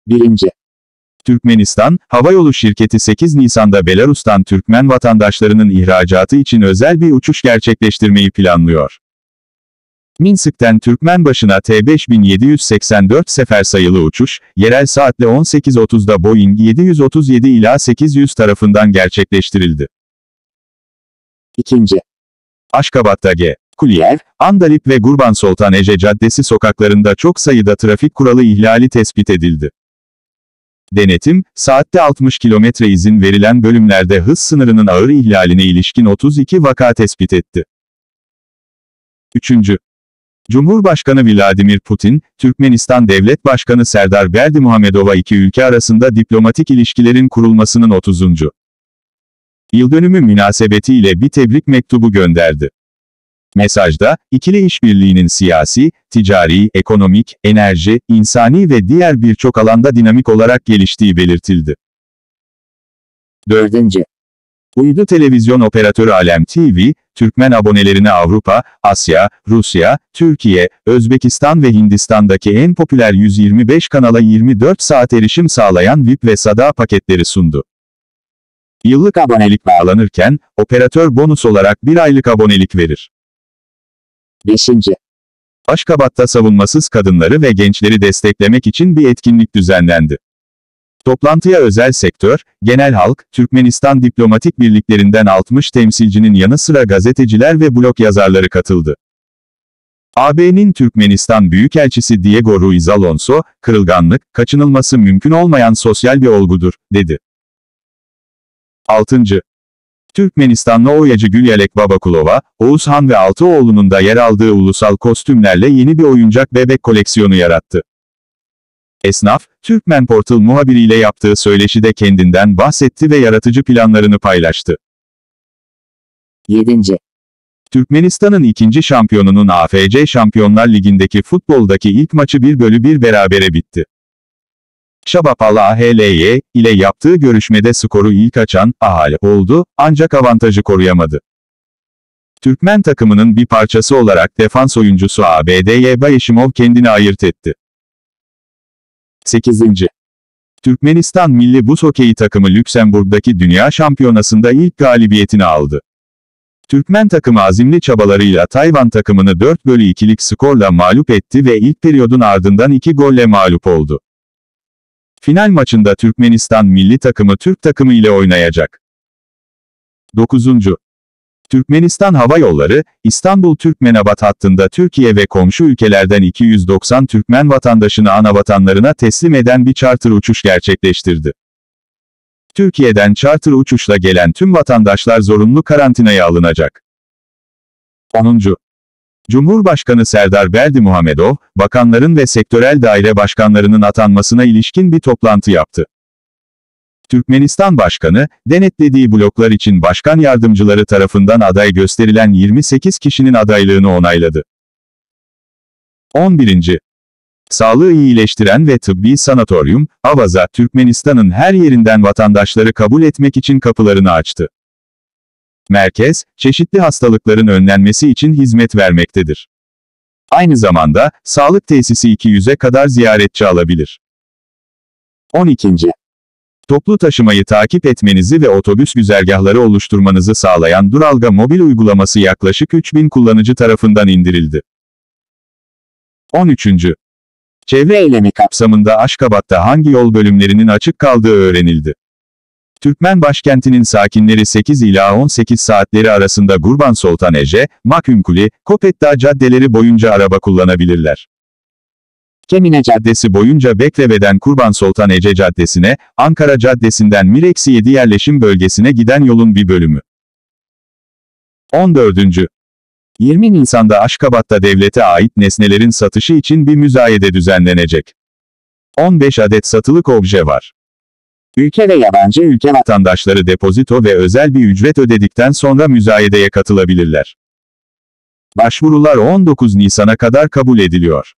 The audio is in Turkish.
1. Türkmenistan Havayolu Şirketi 8 Nisan'da Belarus'tan Türkmen vatandaşlarının ihracatı için özel bir uçuş gerçekleştirmeyi planlıyor. Minsk'ten Türkmen başına T5784 sefer sayılı uçuş, yerel saatle 18.30'da Boeing 737 ila 800 tarafından gerçekleştirildi. 2. Aşkabat'ta G. Kuliyev, Andalip ve Gurban Soltan Ece Caddesi sokaklarında çok sayıda trafik kuralı ihlali tespit edildi. Denetim, saatte 60 km izin verilen bölümlerde hız sınırının ağır ihlaline ilişkin 32 vaka tespit etti. 3. Cumhurbaşkanı Vladimir Putin, Türkmenistan Devlet Başkanı Serdar Berdimuhamedov'a iki ülke arasında diplomatik ilişkilerin kurulmasının 30. yıldönümü münasebetiyle bir tebrik mektubu gönderdi. Mesajda, ikili işbirliğinin siyasi, ticari, ekonomik, enerji, insani ve diğer birçok alanda dinamik olarak geliştiği belirtildi. 4. Uydu televizyon operatörü Alem TV, Türkmen abonelerine Avrupa, Asya, Rusya, Türkiye, Özbekistan ve Hindistan'daki en popüler 125 kanala 24 saat erişim sağlayan VIP ve Sada paketleri sundu. Yıllık abonelik bağlanırken, operatör bonus olarak bir aylık abonelik verir. 5. Aşkabat'ta savunmasız kadınları ve gençleri desteklemek için bir etkinlik düzenlendi. Toplantıya özel sektör, genel halk, Türkmenistan diplomatik birliklerinden 60 temsilcinin yanı sıra gazeteciler ve blog yazarları katıldı. AB'nin Türkmenistan Büyükelçisi Diego Ruiz Alonso, kırılganlık, kaçınılması mümkün olmayan sosyal bir olgudur, dedi. 6. Türkmenistanlı oyacı Gülyalek Babakulova, Oğuzhan ve 6 oğlunun da yer aldığı ulusal kostümlerle yeni bir oyuncak bebek koleksiyonu yarattı. Esnaf, Türkmen Portal muhabiriyle yaptığı söyleşide kendinden bahsetti ve yaratıcı planlarını paylaştı. 7. Türkmenistan'ın ikinci şampiyonunun AFC Şampiyonlar Ligi'ndeki futboldaki ilk maçı 1-1 berabere bitti. Şabapal AHLY ile yaptığı görüşmede skoru ilk açan AHL oldu, ancak avantajı koruyamadı. Türkmen takımının bir parçası olarak defans oyuncusu ABDY Bayeshimov kendini ayırt etti. 8. Türkmenistan milli buz hokeyi takımı Lüksemburg'daki Dünya Şampiyonası'nda ilk galibiyetini aldı. Türkmen takımı azimli çabalarıyla Tayvan takımını 4-2'lik skorla mağlup etti ve ilk periyodun ardından 2 golle mağlup oldu. Final maçında Türkmenistan milli takımı Türk takımı ile oynayacak. 9. Türkmenistan Hava Yolları, İstanbul-Türkmenabat hattında Türkiye ve komşu ülkelerden 290 Türkmen vatandaşını anavatanlarına teslim eden bir charter uçuş gerçekleştirdi. Türkiye'den charter uçuşla gelen tüm vatandaşlar zorunlu karantinaya alınacak. 10. Cumhurbaşkanı Serdar Berdimuhamedov, bakanların ve sektörel daire başkanlarının atanmasına ilişkin bir toplantı yaptı. Türkmenistan Başkanı, denetlediği bloklar için başkan yardımcıları tarafından aday gösterilen 28 kişinin adaylığını onayladı. 11. Sağlığı iyileştiren ve tıbbi sanatoryum, Avaza, Türkmenistan'ın her yerinden vatandaşları kabul etmek için kapılarını açtı. Merkez, çeşitli hastalıkların önlenmesi için hizmet vermektedir. Aynı zamanda, sağlık tesisi 200'e kadar ziyaretçi alabilir. 12. Toplu taşımayı takip etmenizi ve otobüs güzergahları oluşturmanızı sağlayan Duralga mobil uygulaması yaklaşık 3000 kullanıcı tarafından indirildi. 13. Çevre eylemi kapsamında Aşkabat'ta hangi yol bölümlerinin açık kaldığı öğrenildi. Türkmen başkentinin sakinleri 8 ila 18 saatleri arasında Gurban Soltan Ece, Makhumkuli, Kopetdağ caddeleri boyunca araba kullanabilirler. Kemine Caddesi boyunca Bekleve'den Kurban Soltan Ece Caddesi'ne, Ankara Caddesi'nden Mir-7 yerleşim bölgesine giden yolun bir bölümü. 14. 20 Nisan'da Aşkabat'ta devlete ait nesnelerin satışı için bir müzayede düzenlenecek. 15 adet satılık obje var. Ülke ve yabancı ülke vatandaşları depozito ve özel bir ücret ödedikten sonra müzayedeye katılabilirler. Başvurular 19 Nisan'a kadar kabul ediliyor.